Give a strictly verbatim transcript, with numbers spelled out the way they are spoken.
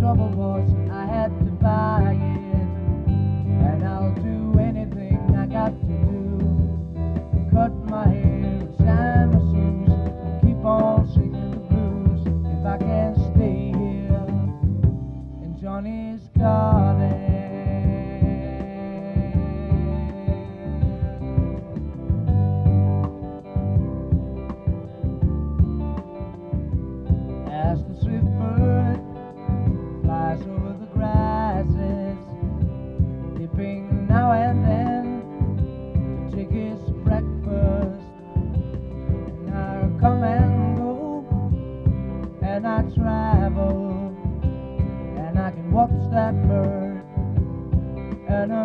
trouble was I had to buy it, and I'll do anything I got to do. Cut my hair, shine my shoes, keep on singing the blues if I can stay here in Johnny's garden. As the swift bird flies over the grasses, dipping now and then to take his breakfast, and I come and go, and I travel, and I can watch that bird and